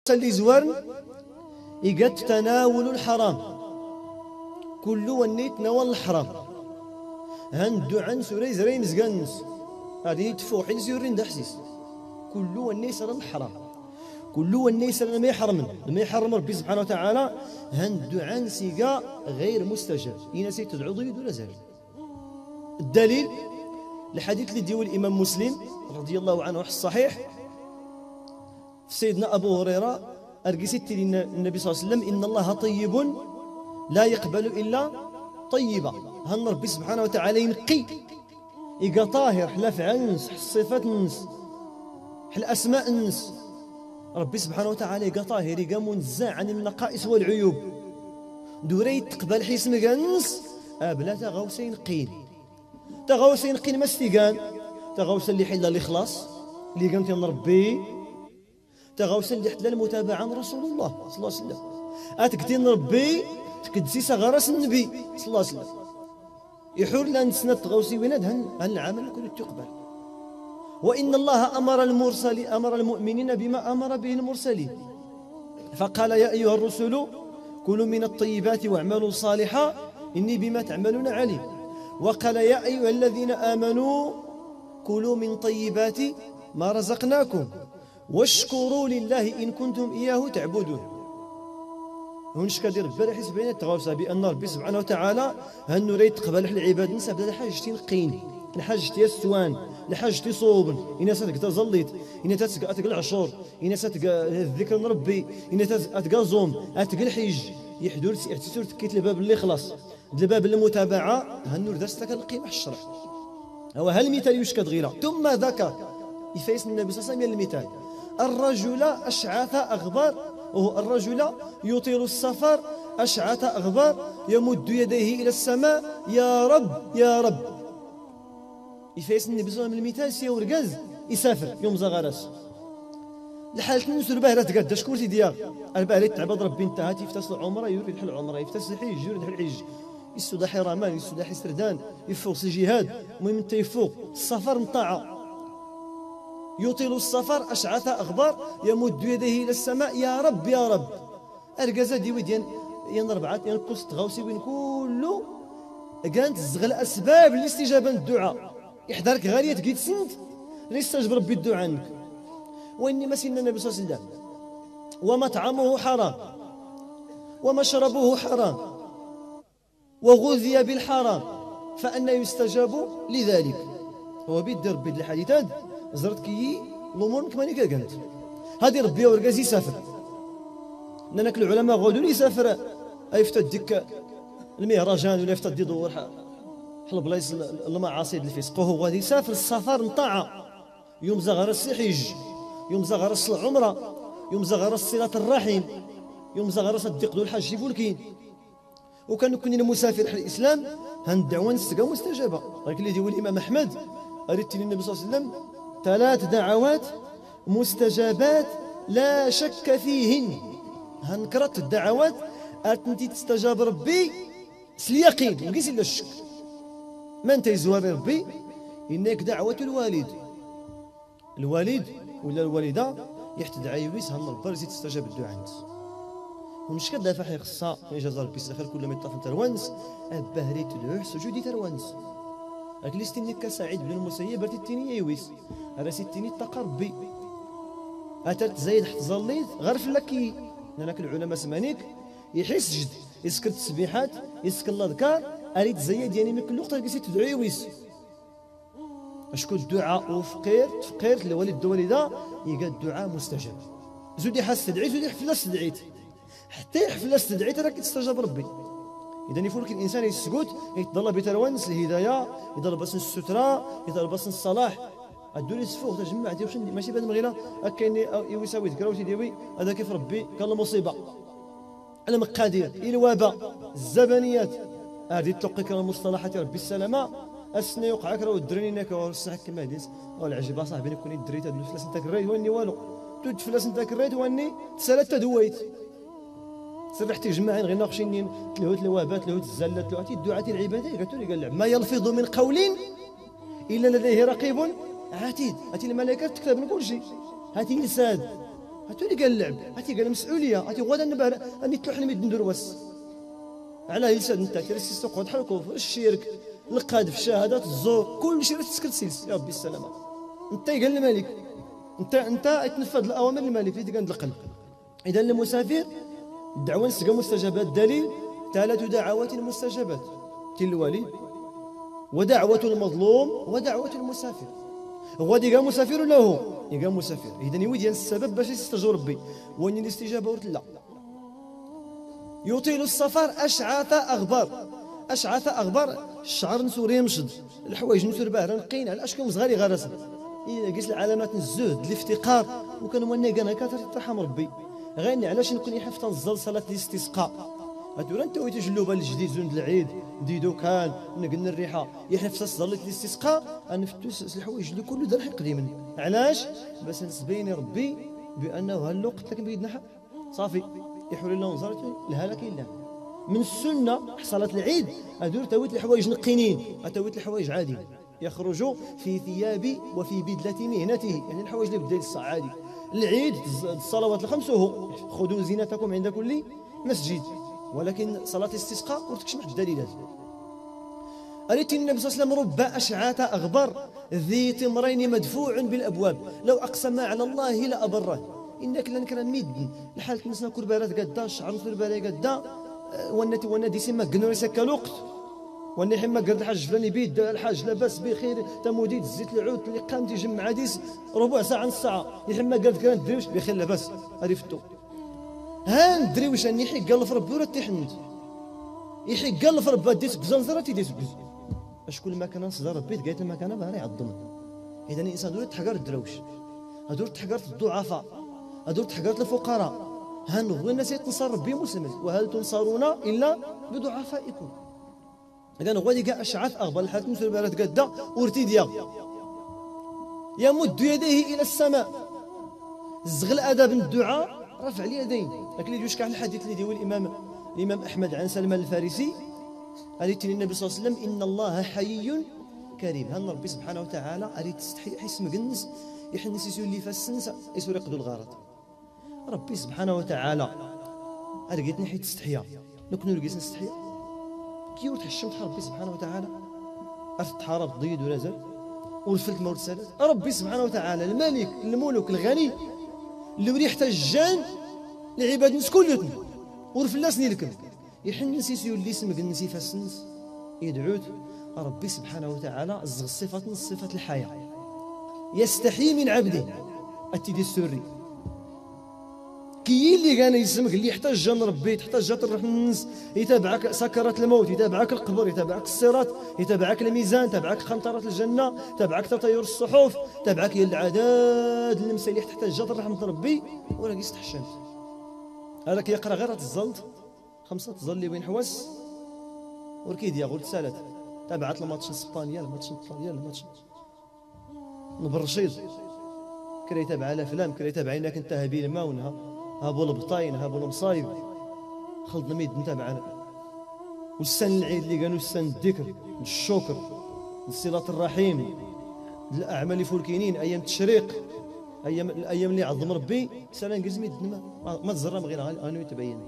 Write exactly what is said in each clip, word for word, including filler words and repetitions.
اللي زوارن يقات تناول الحرام كل وني تناول الحرام هندو عن سوري زرين زقنس هذه تفوحين زيورين دحسيس كل وني سر الحرام كل وني سر ما يحرم ما يحرم ربي سبحانه وتعالى هندو عن سيقا غير مستجاب إنا سيتدعو ضيد ولا زال. الدليل الحديث اللي ديو الإمام مسلم رضي الله عنه في الصحيح في سيدنا أبو هريرة أرقسيت النبي صلى الله عليه وسلم إن الله طيب لا يقبل إلا طيبة هن ربي سبحانه وتعالى ينقي يقى طاهر حلا فعنس الصفات نس حل أسماء النس ربي سبحانه وتعالى يقى طاهر يقى منزع عن النقائص والعيوب دوري تقبل حيس مقنس أبلا تغوسين قين تغوسين قين مستيقان تغوس اللي حل الإخلاص اللي قمت ربي تغوس اللي حل المتابعة عن رسول الله صلى الله عليه وسلم أتكتين ربي تكدسي صغرس النبي صلى الله عليه وسلم يحور لأن سنة تغوسي ويناد هن العمل كله تقبل. وإن الله أمر المرسل أمر المؤمنين بما أمر به المرسلين فقال يا أيها الرسل كلوا من الطيبات واعملوا صالحا إني بما تعملون عليم. وقال يا أيها الذين آمنوا كلوا من طيبات ما رزقناكم واشكروا لله إن كنتم إياه تعبدون. هونش كدير بالي حيت بين تغوصا بأن ربي سبحانه وتعالى هنو ريت تقبل العباد نسى بدا حاجتي نقين لحاجتي السوان لحاجتي صوبن إنا ساتك زليت إنا تاتك العشور إنا ساتك الذكر ربي إنا تاتك زوم أتك الحج يحدور اعتسور تكيت الباب اللي خلاص الباب المتابعة هنو داستك القيمة الشرع هو هالمثال يشكد غيره. ثم ذكر يفيس النبي صلى الله عليه وسلم المثال الرجل أشعث أغبر وهو الرجل يطيل السفر أشعث أغبر يمد يديه إلى السماء يا رب يا رب يفيس النبي صلى الله عليه وسلم المثال سيور قز يسافر يوم زغرس لحالة نسر باهرة تقد شكور تيديا الباهرة تعبد ربي انتهت يفتس العمرة يريد الحل العمرة يفتس الحج يريد الحل الحج يسودح رمان يسودح سردان يفوق الجهاد المهم انت يفوق السفر نطاعه يطيل السفر أشعث أغبر يمد يديه إلى السماء يا رب يا رب أرقزة ديوي ديال ين ربعات ين قصة غوسي وين كله كانت تزغل أسباب الاستجابة الدعاء يحضرك غالية تقيد سنت ليستجب ربي الدعاء عنك. وإني ما سيدنا النبي صلى الله عليه وسلم ومطعمه حرام ومشربه حرام وغذي بالحرام فأنا يستجاب لذلك. هو بيد ربي الحديثات زرت كي الامور كما نيكا قالت هذه ربي ورقاز يسافر لانك العلماء غادوا يسافر يفتى ديك المهرجان ولا يفتى يدور حل بلايص المعاصي الفسق هو غادي يسافر السفر نطاعه يوم زغرس الحج يوم زغرس العمره يوم زغرس صله الرحم يوم زغرس الدقدو الحج فولكين وكان كنا مسافر حل الاسلام هندعوان نستقى مستجابه ولكن اللي ديال الامام احمد اريد النبي صلى الله عليه وسلم ثلاث دعوات مستجابات لا شك فيهن هنكرت الدعوات أتنتي تستجاب ربي سليقين مقيس إلا الشك ما انت يزوار ربي إنك دعوة الوالد الوالد ولا الوالدة يحتدعى يويس هن ربي رزي تستجاب الدعاء ومش كدا فحي خصا إجازة ربي سخر كل ما يطاف تروانس أبهري تدعوه سجودي تروانس لكن لستني كسعيد بن المسيب برتيني يويس على ستيني تقربي أتت زايد حتى ظليت غير في لكي لأنك العلماء سمانيك يحس جد يسكر التسبيحات يسكر الأذكار أريد زايد يعني من كل وقت تلقى تدعي ويس أشكو الدعاء وفقير فقير لوالد الوالدة يلقى الدعاء مستجاب زودي حاس تدعي زودي حفلة استدعيت حتى حفلة استدعيت راك تستجاب ربي. إذا يفولك الإنسان يسكت يتضل بتروانس الهداية يضرب بس السترة يضرب بس الصلاح الدوري السفوق تجمع ديال وشن ماشي بهذا المغيرة كاين يساوي ذكراوتي ديالي هذا كيف ربي قال المصيبة المقادير الوباء الزبانيات هذه تلقيك المصطلحات ربي السلامة السنة يوقعك راه الدرينينك والصحة كما هديت والعجيب صاحبي كوني دريت هاد الفلاس نتاك الريت واني والو تود فلاس نتاك الريت واني تسالت تدويت سرحتي جماعين غير ناقشين تلهوت الوابات تلهوت الزلات تلهوت الدعاة العبادة قالت لي قال ما يلفظ من قول إلا لديه رقيب عتيد هاتي الملائكة تكتب من كل شيء هاتي لساد هاتو اللي قال اللعب، هاتي قال المسؤوليه، هاتي غدا نبار اني تلوح نمد ندروس على يلسد انت ترسي السوق بحال الكفر الشرك القذف الشهادات الزور كل شيء تسكت سيلس يا ربي السلامه. انت قال الملك انت انت تنفذ الاوامر الملك اللي كان القلب. اذا المسافر الدعوه نسقى مستجابات، دليل ثلاث دعوات مستجابات تلوالي ودعوه المظلوم ودعوه المسافر. هو دي قام مسافر ولا هو؟ يقام مسافر. اذا يودي السبب باش يستجاب ربي، وان الاستجابه ورت لا. يطيل السفر اشعث اغبر، اشعث اغبر الشعر نسور يمشد، الحوايج نسور باهره نقينا على اشكال صغاري غرسه. اذا قيس العلامات الزهد الافتقار وكان وانا كان هكا ترحم ربي. غير علاش نكون يحف تنزل صلاه الاستسقاء. هادو انت ويتي جلوبه الجديد زند العيد ديدو كان نقلنا الريحه يحف تصلي الاستسقاء نفتوس الحوايج اللي كله دار قديما. علاش؟ باش نسبيني ربي بانه هالوقت لكن بيدنا حق صافي يحول الله نظرته الهلاك الا من السنه صلاه العيد هادو تويت الحوايج نقينين، تويت الحوايج عادي يخرجوا في ثياب وفي بدله مهنته، يعني الحوايج اللي بدا الصاع عادي. العيد الصلوات الخمس وهو خذوا زينتكم عند كل مسجد، ولكن صلاه الاستسقاء ورتكش مع الدليلات. أريت النبي صلى الله عليه وسلم رب أشعاث أغبر ذي تمرين مدفوع بالأبواب لو أقسم على الله لأبره. إنك لن كان ميد الحال تنسنا كربارات قدا شعر كربارات قدا ونت وندي سما قنوري سكا الوقت وني حما قرد الحاج فلاني بيد الحاج لاباس بخير تموديد الزيت العود اللي قام تيجمع عديس ربع ساعه نص ساعه يحما قرد كان دروش بخير لاباس هذه فتو. ها ندري واش راني يحق الله في ربي ولا تيحنت يحق الله في ربي ديت بزنزره تيديس بز شكون ما كان نصدر ربي قالت ما كان باغي يعظم. اذا الانسان دول تحقر الدروش هذول تحقرت الضعفاء هذول تحقرت الفقراء. ها نبغي الناس يتنصر ربي مسلمين وهل تنصرون الا بضعفائكم. اذا غادي كاع اشعث اغبر الحاكم في البلد قدا ورتيديا يمد يديه الى السماء زغل اداب الدعاء رفع اليدين. لكن اللي كاع الحديث اللي ديال الامام الامام احمد عن سلمان الفارسي قالت النبي صلى الله عليه وسلم ان الله حي كريم. هان ربي سبحانه وتعالى اريد تستحي حيس مقنس يحنس يسول لي فالسنس يسول يقدو الغرض. ربي سبحانه وتعالى اريدني حيت تستحيا نكون نلقيس نستحيا كي وتحشمت ربي سبحانه وتعالى ارتحارب ضيد ولا زال ورفلت مولد سالات. ربي سبحانه وتعالى الملك الملوك الغني اللي وري يحتاج جان العباد نس كلهم ورفلاس نيلكم يحن نسيسيو اللي اسمك نسي فاسنس يدعوت ربي سبحانه وتعالى زغ الصفات من صفات الحياه يستحي من عبده التيدي السري كي اللي كان يسمك اللي يحتاج جان ربي تحتاج جات الرحمن يتابعك سكرات الموت يتابعك القبر يتابعك الصراط يتابعك الميزان يتابعك قنطرة الجنة يتابعك تطير الصحف يتابعك يا العداد المسا اللي تحتاج جات رحمة ربي ولا يستحشمت. هذاك يقرا غير تزلط خمسة تظلي وين حواس وركيد يا غول سالت تابعت الماتش الاسبانيا الماتش الايطاليا الماتش نبرشيد كرا يتابع الافلام كرا يتابع عينك انت هبيل الماونها هابو البطاين هابو المصايب خلطنا ميد نتابعنا والسن العيد اللي قالوا السن الذكر الشكر صلة الرحيم الاعمال اللي فولكينين ايام التشريق ايام الايام اللي عظم ربي سنه نقز ميد ما, ما تزرم غير غانو يتبين.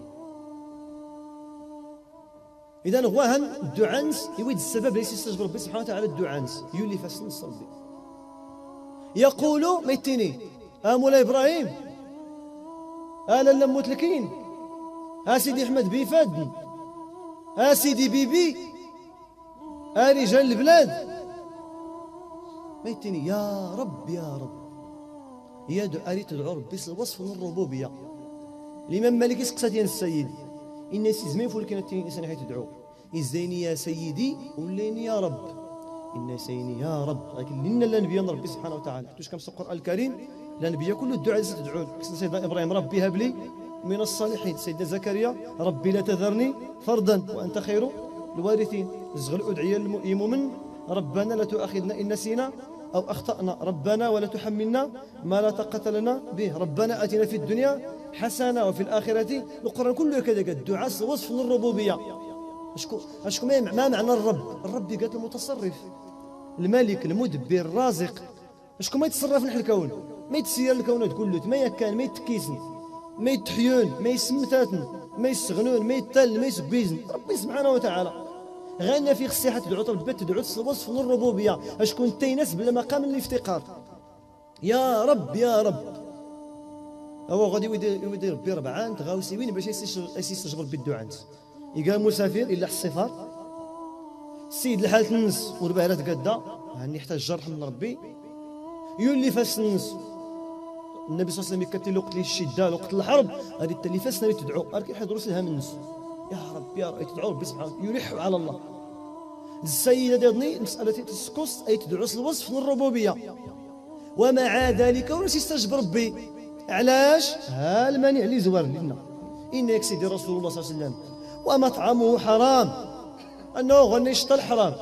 اذا هو هن الدعانس يويد السبب ليس يستجب ربي سبحانه وتعالى الدعانس يولي فاسنس ربي يقولوا ميتيني امولا ابراهيم الا لموتلكين ها سيدي احمد بيفاد ها سيدي بيبي ها رجال البلاد ميتيني يا رب يا رب يا دعاء تدعو ربي وصف من الربوبيه. الامام مالك يسقسا ديال السيد ان سيزمين فولكين الانسان حيت تدعو ازيني يا سيدي وليني يا رب ان سيني يا رب. لكن لنا لا نبي ربي سبحانه وتعالى حيت كما في القران الكريم لا نبي كل الدعاء اللي تدعون سيدنا ابراهيم ربي هب لي من الصالحين سيدنا زكريا ربي لا تذرني فردا وانت خير الوارثين زغل ادعيه المؤمن ربنا لا تؤاخذنا ان نسينا او اخطانا ربنا ولا تحملنا ما لا طاقه لنا به ربنا اتنا في الدنيا حسنه وفي الاخره. القران كله كذا الدعاء وصف من الربوبيه. اشكو اشكو ما معنى الرب؟ الرب قالت المتصرف الملك المدبر الرازق. اشكو ما يتصرف نحن الكون ما يتسير الكونات كله ما يكان ما يتكيسن ما يتحيون ما يسمتاتن ما يسغنون ما يتل ما يسبيزن ربي سبحانه وتعالى غانا في خصيحة تدعو ربي تدعو الوصف من الربوبية اشكون تيناس بلا مقام الافتقار يا رب يا رب هو غادي يدير ربي ربعان تغاوسي وين باش يستجبر بالدعاء يقال مسافر الا الصفار السيد لحالة النس والبهرات قدا هاني يحتاج جرح من ربي يولي فاس النس النبي صلى الله عليه وسلم يكتل وقت الشده وقت الحرب هذه التلفاس اللي تدعو راك يحضروا لها من النس يا رب يا رب تدعو ربي سبحانه يلح على الله السيده ديالني مساله السكوس اي تدعو الوصف من الربوبيه ومع ذلك ولا يستجب ربي علاش ها المانع اللي زوار لنا انك سيدي رسول الله صلى الله عليه وسلم ومطعمه حرام انه غنى يشطى الحرام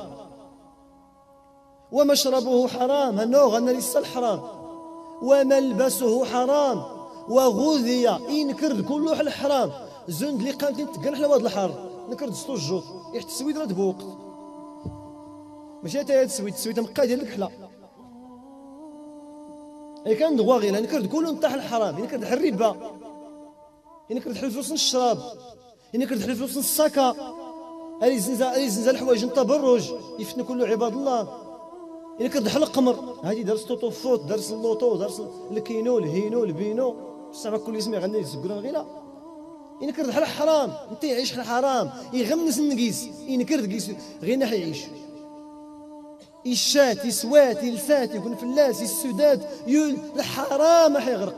ومشربه حرام انه غنى يسى الحرام وملبسه حرام وغذي ينكر كله على الحرام زند اللي قامت تقن على هذا الحر نكرد ستو الجوط يحت السويد راه تبوق ماشي حتى هاد السويد السويد مقا ديال الكحله اي كان دغواغي نكرد كله نطاح الحرام ينكرد الربا ينكرد الفلوس الشراب ينكرد الفلوس السكا هذه زنزال هذه زنزال الحوايج التبرج يفتن كله عباد الله ينكرد حل القمر هذه درس توتو فوت درس اللوطو درس الكينو الهينو البينو بصح كل اسم يغني يسكرون غيلا ينكرد حل حرام انت يعيش حل حرام يغمس النقيس ينكرد قيس غير ناحي يعيش الشات يسوات يلسات يكون فلاس السداد يول الحرام راح يغرق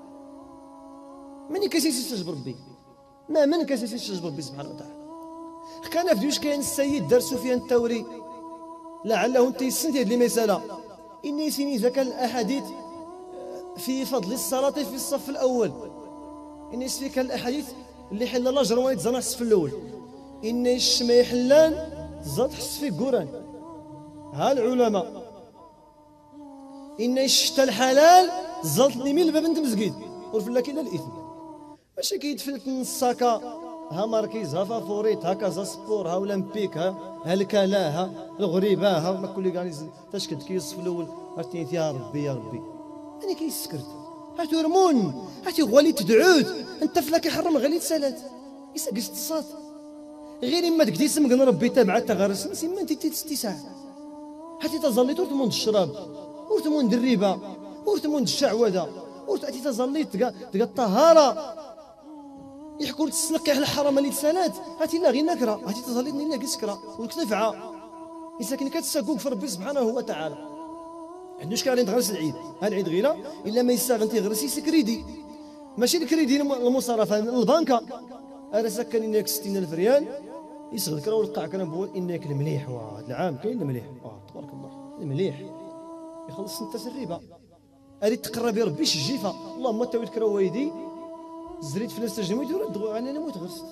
من كاسيس يستجبر ربي ما من كاسيس يستجبر ربي سبحانه وتعالى كان في دوش كاين السيد دار سفيان الثوري لعله انت يسنت هذه المساله اني سيني ذاك الاحاديث في فضل الصلاه في الصف الاول اني سفيك الاحاديث اللي حل الله جرواني تزرع الصف الاول اني الشما يحلان زاد حس في قران ها العلماء ان الشتا الحلال زلط لي من الباب انت مسجد ورفلا كاين الاثم ماشي كيتفلت الساكا ها ماركيز ها فافوريت ها كازا سبور ها اولمبيك ها ها الكلا ها الغريبه ها ما كل كاع تشكد كيصف الاول عرفتي يا ربي يا ربي انا كيسكرت هاتو رمون هاتي غالي تدعوت انت فلا كيحرم غالي تسالات يسقس الصاد غير اما تكدي سمك ربي تابعه تغرس سيما انت تستساع حتى تظليت ورتمون الشراب ورتمون الربا ورتمون الشعوذه ورتاتي تظليت تلقى تلقى الطهاره يحكوا تسلقي على الحرام اللي تسالات هاتي لا غير نكره هاتي تظليت لا كسكره ونكتفعه لكن كتساقوك في ربي سبحانه وتعالى عندوش كان تغرس العيد ها العيد غيره الا ما يساغ انت غرسي سكريدي ماشي الكريدي المصرفه البنكه انا سكن انك ستين ألف ريال يسغل كرا والقاع كرا بول انك المليح وهذا العام كاين المليح اه تبارك الله المليح يخلص انت الربا اريد تقرب يا ربي الجيفه اللهم تاويت كرا ويدي زريت فلوس تجميد ورد انا نموت غرست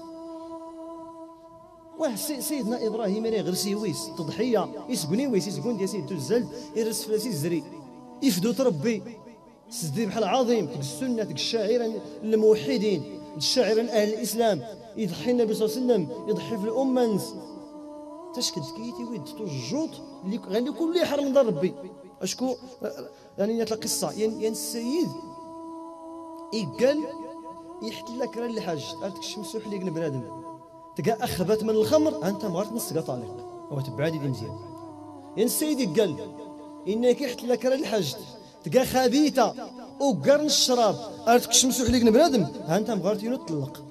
واه سيدنا ابراهيم راه غرسي ويس تضحيه يسقني ويس يسقون ديال سيدو الزلد يرس فلاسي الزري يفدو تربي سدي بحال عظيم تك السنه تك الشاعر الموحدين الشاعر اهل الاسلام يضحي النبي صلى الله عليه وسلم يضحي في الامه تشكد كيتي ويد الجوط اللي غادي كل يحرم من دار ربي اشكو يعني القصه يعني السيد يقال يحت لك راه اللي حاج قالت الشمس وحليق بنادم تلقى اخبات من الخمر انت مغرت نص طالق وتبعدي دي مزيان يعني السيد قال انك يحت لك راه الحاج تلقى خبيثه وقرن الشراب قالت الشمس وحليق بنادم انت مغرت ينطلق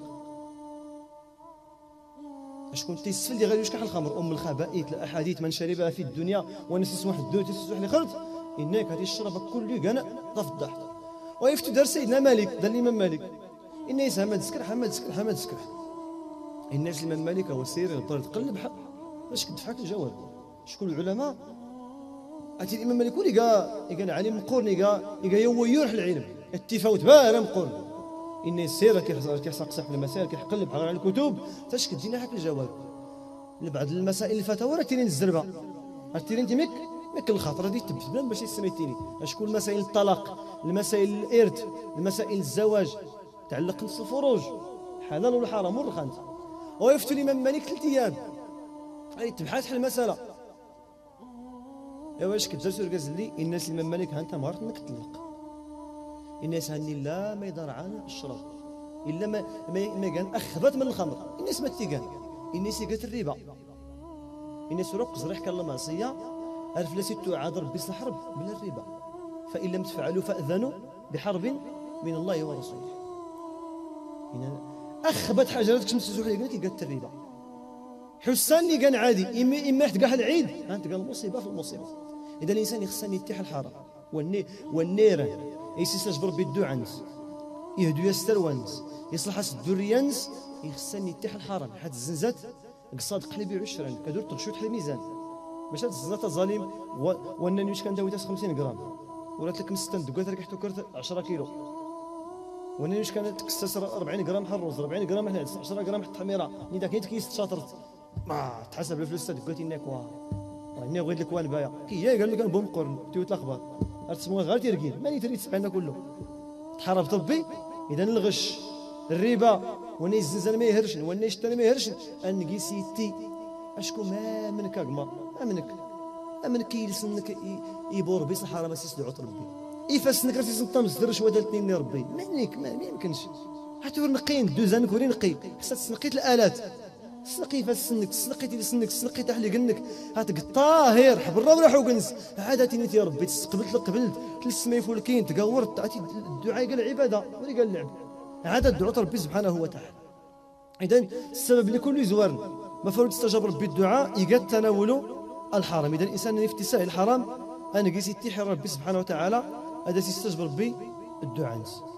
شكون تيسفل اللي غادي يشكح الخمر ام الخبائث الاحاديث من شربها في الدنيا ونسس واحد الدو تسسح لي خرج انك غادي تشرب كل قنا تفضح ويفتو دار سيدنا مالك دار الامام مالك ان يسهم تسكر حمد تسكر حمد تسكر الناس الامام مالك هو سير يضطر تقلب حق باش كدفعك الجواب شكون العلماء اتي الامام مالك ولي قال قال علي مقورني قال قال هو يروح العلم التفاوت باه مقورن ان السير كيحسق صاحب المسائل كيقلب على الكتب فاش كتجينا حق الجواب لبعض المسائل الفتاوى راه تيرين الزربه راه تيرين انت مك مك الخاطر هذه تبت بلا باش سميتيني شكون مسائل الطلاق المسائل الارث المسائل الزواج تعلق نص الفروج حلال ولا حرام ورخانت ويفتي الامام مالك ثلاث ايام غادي تبحث حل المساله ايوا واش كتجا سور قال لي الناس الامام مالك ها انت مهارت انك تطلق الناس هاني لا ما يدار عن الشرب الا ما ما, ما كان اخبط من الخمر الناس ما تيقان الناس قالت الربا الناس روق زريح كان المعصيه عرف لا سيتو عاد ربي الحرب بلا الربا فان لم تفعلوا فاذنوا بحرب من الله ورسوله إن اخبط حجرتك شمس زوج قالت قالت الربا حسان اللي كان عادي اما اما تلقاه العيد ها تلقى المصيبه في المصيبه اذا الانسان يخصني يتيح الحرام والني والنيران يستجبر بالدو عنس يهدو يستروانس يصلح الدريانس يخصني يتيح الحرام حد الزنزات قصاد قلبي عشرا كدور تغشوت حل الميزان باش هاد الزنزات ظالم وانني واش كان داوي خمسين غرام ولات لك مستند دقات لك حتى كرت عشرة كيلو وانني واش كانت تكسر أربعين غرام حل الرز أربعين غرام حل عشرة غرام حتى حميره ني داك نيت كيس تشاطرت ما تحسب الفلوس دقات لك واه اني بغيت لك والبايا كي قال لك بوم قرن تيوت الاخبار ارتسمو غير تيركير ماني تريد تسمعنا كله تحارب طبي اذا الغش الربا وانا الزنزان ما يهرش وانا يشتري ما يهرش ان سيتي اشكو ما منك اقمر امنك امنك يلسنك يبور بي صحاره ما سيسدعو ربي يفسنك راسي سنطم زدرش ودا الاثنين ربي منك ما يمكنش حتى نقين دوزان كوري نقي خصها تسنقيت الالات سنقي فسنك سنقيتي لسنك سنقي تحلي قنك هاتك طاهر حبر روح وقنس عادتي نيت يا ربي تستقبلت قبلت تلسمي فولكين تقورت عطي الدعاء قال العباده ولي قال اللعب عاد الدعاء ربي سبحانه وتعالى اذا السبب لكل زوار ما فرض استجاب ربي الدعاء يقاد تناول الحرام اذا الانسان يفتساء الحرام انا قيس يتيح ربي سبحانه وتعالى هذا يستجاب ربي الدعاء